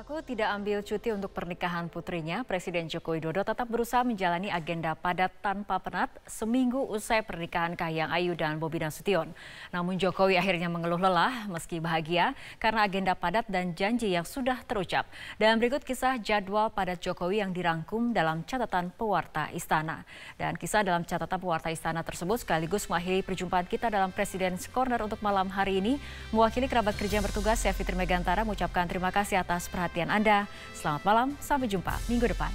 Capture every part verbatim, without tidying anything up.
Mengaku tidak ambil cuti untuk pernikahan putrinya, Presiden Joko Widodo tetap berusaha menjalani agenda padat tanpa penat seminggu usai pernikahan Kahiyang Ayu dan Bobi Nasution. Namun Jokowi akhirnya mengeluh lelah meski bahagia karena agenda padat dan janji yang sudah terucap. Dan berikut kisah jadwal padat Jokowi yang dirangkum dalam catatan pewarta Istana. Dan kisah dalam catatan pewarta Istana tersebut sekaligus mengakhiri perjumpaan kita dalam Presiden's Corner untuk malam hari ini. Mewakili kerabat kerja yang bertugas, saya Fitri Megantara mengucapkan terima kasih atas perhatian Anda. Selamat malam, sampai jumpa minggu depan.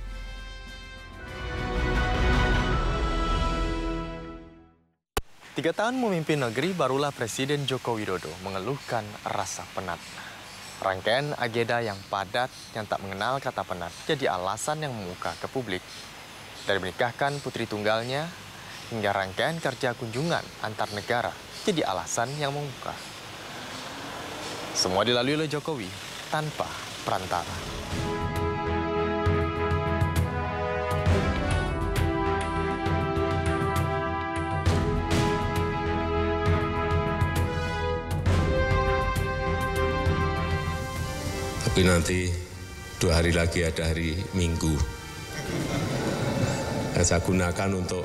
Tiga tahun memimpin negeri, barulah Presiden Joko Widodo mengeluhkan rasa penat. Rangkaian agenda yang padat yang tak mengenal kata penat jadi alasan yang memuka ke publik. Dari menikahkan putri tunggalnya hingga rangkaian kerja kunjungan antar negara jadi alasan yang memuka. Semua dilalui oleh Jokowi tanpa perantara. Tapi nanti dua hari lagi ada hari Minggu. Dan saya gunakan untuk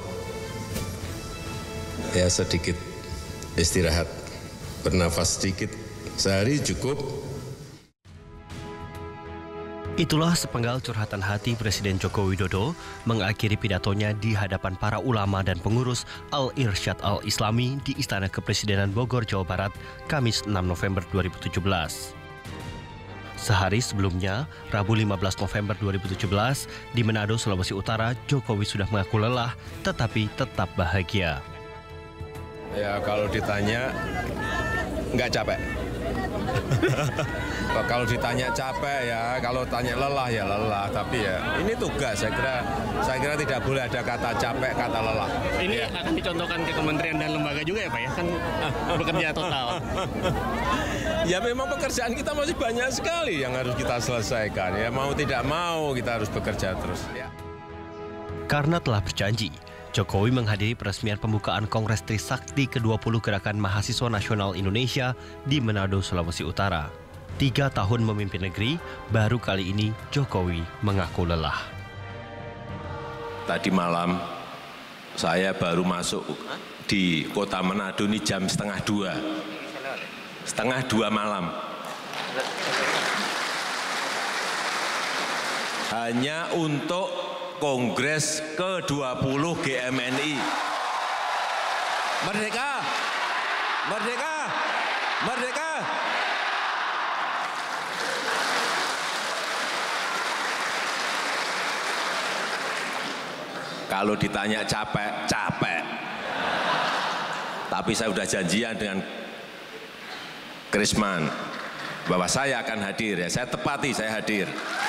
ya sedikit istirahat, bernafas sedikit, sehari cukup. Itulah sepenggal curhatan hati Presiden Joko Widodo mengakhiri pidatonya di hadapan para ulama dan pengurus Al-Irsyad Al-Islami di Istana Kepresidenan Bogor, Jawa Barat, Kamis enam November dua ribu tujuh belas. Sehari sebelumnya, Rabu lima belas November dua ribu tujuh belas, di Manado, Sulawesi Utara, Jokowi sudah mengaku lelah tetapi tetap bahagia. Ya kalau ditanya, nggak capek. Kalau ditanya capek ya, kalau tanya lelah ya lelah. Tapi ya ini tugas, saya kira saya kira tidak boleh ada kata capek, kata lelah. Ini ya. Akan dicontohkan ke kementerian dan lembaga juga ya Pak ya? Kan bekerja total. Ya memang pekerjaan kita masih banyak sekali yang harus kita selesaikan. Ya mau tidak mau kita harus bekerja terus. Ya. Karena telah berjanji, Jokowi menghadiri peresmian pembukaan Kongres Trisakti ke dua puluh Gerakan Mahasiswa Nasional Indonesia di Manado, Sulawesi Utara. Tiga tahun memimpin negeri, baru kali ini Jokowi mengaku lelah. Tadi malam saya baru masuk di kota Manado ini jam setengah dua. Setengah dua malam. Hanya untuk Kongres ke dua puluh G M N I. Merdeka! Merdeka! Merdeka! Kalau ditanya capek, capek. Tapi saya sudah janjian dengan Krisman bahwa saya akan hadir, ya saya tepati, saya hadir.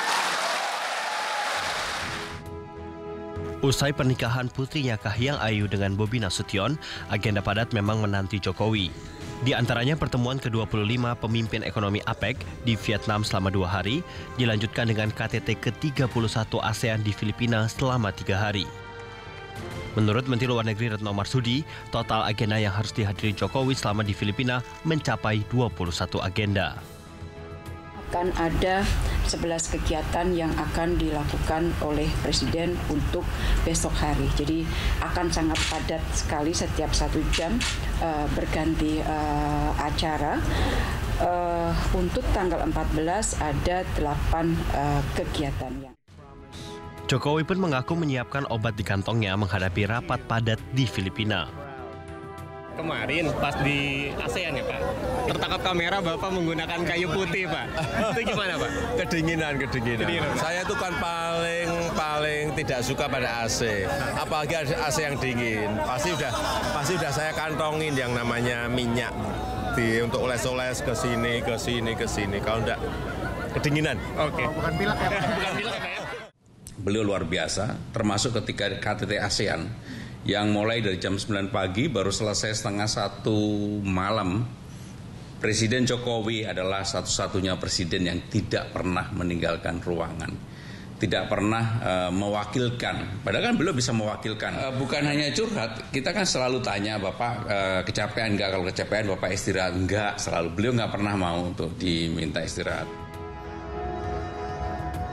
Usai pernikahan putrinya Kahiyang Ayu dengan Bobi Nasution, agenda padat memang menanti Jokowi. Di antaranya pertemuan ke dua puluh lima pemimpin ekonomi APEC di Vietnam selama dua hari, dilanjutkan dengan K T T ke tiga puluh satu ASEAN di Filipina selama tiga hari. Menurut Menteri Luar Negeri Retno Marsudi, total agenda yang harus dihadiri Jokowi selama di Filipina mencapai dua puluh satu agenda. Akan ada sebelas kegiatan yang akan dilakukan oleh Presiden untuk besok hari. Jadi akan sangat padat sekali, setiap satu jam uh, berganti uh, acara. Uh, untuk tanggal empat belas ada delapan uh, kegiatan yang Jokowi pun mengaku menyiapkan obat di kantongnya menghadapi rapat padat di Filipina. Kemarin pas di ASEAN ya Pak, tertangkap kamera Bapak menggunakan kayu putih Pak. Itu gimana Pak? Kedinginan, kedinginan. Kedinginan, Pak. Saya itu kan paling paling tidak suka pada A C. Apalagi A C yang dingin. Pasti udah pasti udah saya kantongin yang namanya minyak di untuk oles-oles ke sini, ke sini, ke sini. Kalau enggak kedinginan. Oke. Okay. Bukan pilek ya Pak. Bukan pilek ya Pak ya. Beliau luar biasa, termasuk ketika K T T ASEAN yang mulai dari jam sembilan pagi baru selesai setengah satu malam. Presiden Jokowi adalah satu-satunya presiden yang tidak pernah meninggalkan ruangan, tidak pernah uh, mewakilkan. Padahal kan beliau bisa mewakilkan. Uh, bukan hanya curhat, kita kan selalu tanya Bapak uh, kecapean enggak? Kalau kecapean Bapak istirahat enggak? Selalu beliau nggak pernah mau untuk diminta istirahat.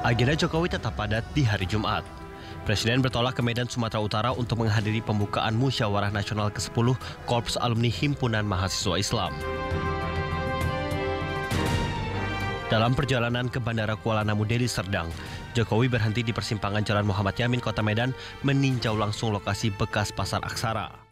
Agenda Jokowi tetap padat di hari Jumat. Presiden bertolak ke Medan, Sumatera Utara untuk menghadiri pembukaan Musyawarah Nasional ke sepuluh Korps Alumni Himpunan Mahasiswa Islam. Dalam perjalanan ke Bandara Kuala Namu, Deli Serdang, Jokowi berhenti di persimpangan Jalan Muhammad Yamin, Kota Medan, meninjau langsung lokasi bekas Pasar Aksara.